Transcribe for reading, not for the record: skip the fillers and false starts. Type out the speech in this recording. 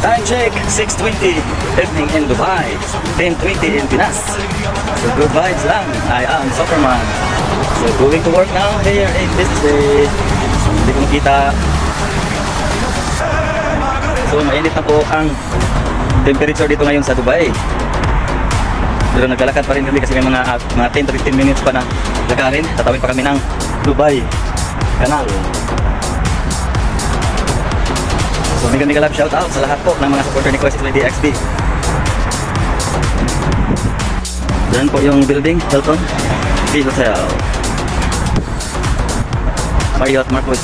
Time check, 6:20 evening in Dubai, 10:20 in Pinas. So good vibes lang. I am Superman. So going to work now here in business day. Hindi ko makita. So mainit na po ang temperature dito ngayon sa Dubai. Pero naglalakad pa rin kami kasi may mga 10 to 15 minutes pa na lakarin. Tatawid pa kami ng Dubai Canal. So mega love shout out sa lahat po ng mga supporter ni Quest DXB. Yan po yung building, Hilton B Hotel, Marriott Marcus.